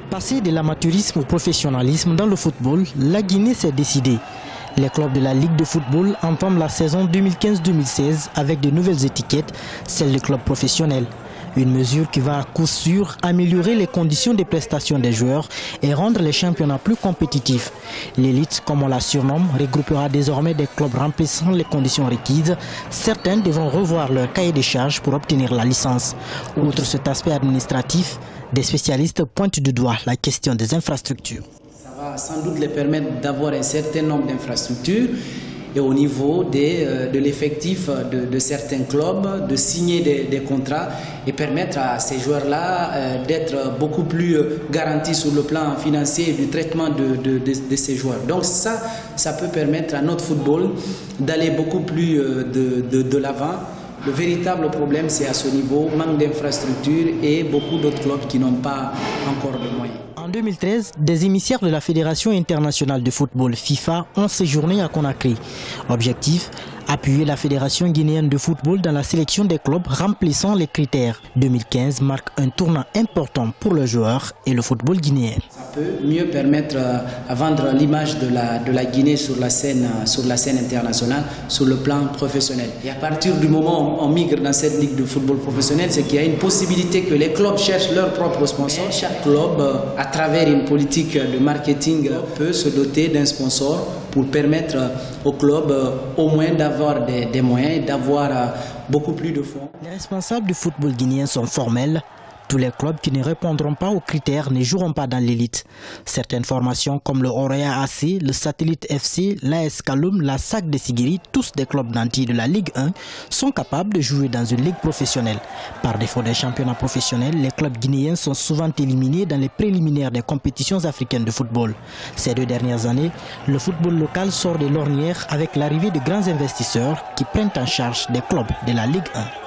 Passer de l'amateurisme au professionnalisme dans le football, la Guinée s'est décidée. Les clubs de la Ligue de football entament la saison 2015-2016 avec de nouvelles étiquettes, celles de clubs professionnels. Une mesure qui va à coup sûr améliorer les conditions de prestation des joueurs et rendre les championnats plus compétitifs. L'élite, comme on la surnomme, regroupera désormais des clubs remplissant les conditions requises. Certains devront revoir leur cahier des charges pour obtenir la licence. Outre cet aspect administratif, des spécialistes pointent du doigt la question des infrastructures. Ça va sans doute les permettre d'avoir un certain nombre d'infrastructures et au niveau de l'effectif de certains clubs, de signer des contrats et permettre à ces joueurs-là d'être beaucoup plus garantis sur le plan financier et du traitement de ces joueurs. Donc ça peut permettre à notre football d'aller beaucoup plus de l'avant. Le véritable problème, c'est à ce niveau, manque d'infrastructures et beaucoup d'autres clubs qui n'ont pas encore de moyens. En 2013, des émissaires de la Fédération internationale de football FIFA ont séjourné à Conakry. Objectif, appuyer la Fédération guinéenne de football dans la sélection des clubs remplissant les critères. 2015 marque un tournant important pour le joueur et le football guinéen. Ça peut mieux permettre à vendre l'image de la Guinée sur la scène internationale, sur le plan professionnel. Et à partir du moment où on migre dans cette ligue de football professionnel, c'est qu'il y a une possibilité que les clubs cherchent leurs propres sponsors. Chaque club, à travers une politique de marketing, peut se doter d'un sponsor pour permettre au club au moins d'avoir des moyens, d'avoir beaucoup plus de fonds. Les responsables du football guinéen sont formels. Tous les clubs qui ne répondront pas aux critères ne joueront pas dans l'élite. Certaines formations comme le Orea AC, le Satellite FC, l'AS Kaloum, la SAC de Sigiri, tous des clubs nantis de la Ligue 1, sont capables de jouer dans une ligue professionnelle. Par défaut des championnats professionnels, les clubs guinéens sont souvent éliminés dans les préliminaires des compétitions africaines de football. Ces 2 dernières années, le football local sort de l'ornière avec l'arrivée de grands investisseurs qui prennent en charge des clubs de la Ligue 1.